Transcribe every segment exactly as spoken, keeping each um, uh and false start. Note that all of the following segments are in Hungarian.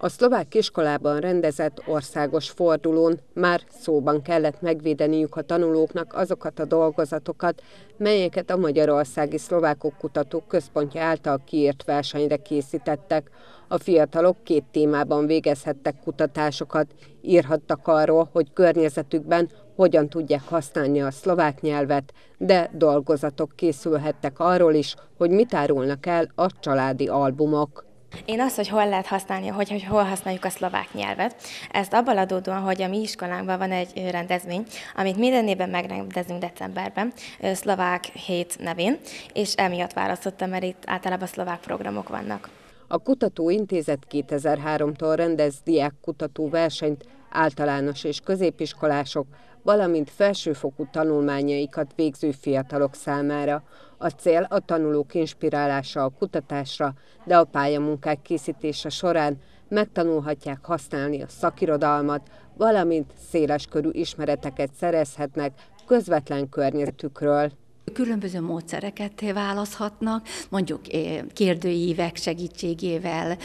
A szlovák iskolában rendezett országos fordulón már szóban kellett megvédeniük a tanulóknak azokat a dolgozatokat, melyeket a Magyarországi Szlovákok Kutatók Központja által kiírt versenyre készítettek. A fiatalok két témában végezhettek kutatásokat, írhattak arról, hogy környezetükben hogyan tudják használni a szlovák nyelvet, de dolgozatok készülhettek arról is, hogy mit árulnak el a családi albumok. Én azt, hogy hol lehet használni, hogy, hogy hol használjuk a szlovák nyelvet, ezt abban adódóan, hogy a mi iskolánkban van egy rendezvény, amit minden évben megrendezünk decemberben, Szlovák hét nevén, és emiatt választottam, mert itt általában szlovák programok vannak. A Kutatóintézet kétezer-háromtól rendez diákkutató versenyt általános és középiskolások, valamint felsőfokú tanulmányaikat végző fiatalok számára. A cél a tanulók inspirálása a kutatásra, de a pályamunkák készítése során megtanulhatják használni a szakirodalmat, valamint széleskörű ismereteket szerezhetnek közvetlen környezetükről. Különböző módszereket választhatnak, mondjuk kérdőívek segítségével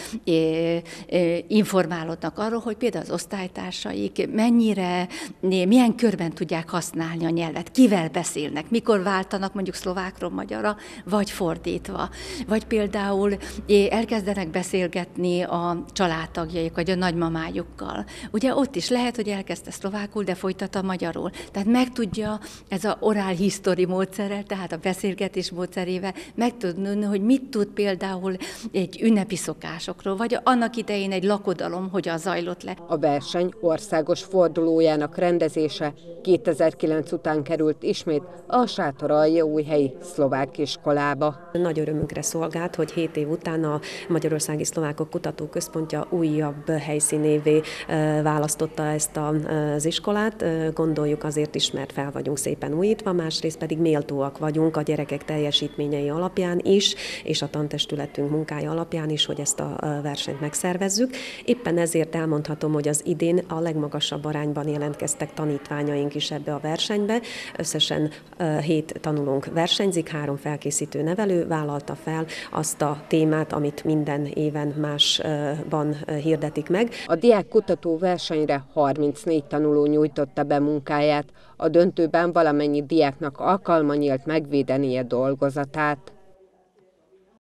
informálódnak arról, hogy például az osztálytársaik mennyire, milyen körben tudják használni a nyelvet, kivel beszélnek, mikor váltanak mondjuk szlovákról magyarra, vagy fordítva. Vagy például elkezdenek beszélgetni a családtagjaik, vagy a nagymamájukkal. Ugye ott is lehet, hogy elkezdte szlovákul, de folytat a magyarul. Tehát megtudja ez a oral history módszer, tehát a beszélgetés módszerével meg tudni, hogy mit tud például egy ünnepi szokásokról, vagy annak idején egy lakodalom hogyan zajlott le. A verseny országos fordulójának rendezése kétezer-kilenc után került ismét a Sátoraljaújhelyi szlovák iskolába. Nagy örömünkre szolgált, hogy hét év után a Magyarországi Szlovákok Kutatóközpontja újabb helyszínévé választotta ezt az iskolát. Gondoljuk azért is, mert fel vagyunk szépen újítva, másrészt pedig méltóak vagyunk a gyerekek teljesítményei alapján is, és a tantestületünk munkája alapján is, hogy ezt a versenyt megszervezzük. Éppen ezért elmondhatom, hogy az idén a legmagasabb arányban jelentkeztek tanítványaink is ebbe a versenybe. Összesen hét tanulónk versenyzik, három felkészítő nevelő vállalta fel azt a témát, amit minden éven másban hirdetik meg. A diákkutató versenyre harmincnégy tanuló nyújtotta be munkáját. A döntőben valamennyi diáknak alkalma nyílt megvédenie dolgozatát.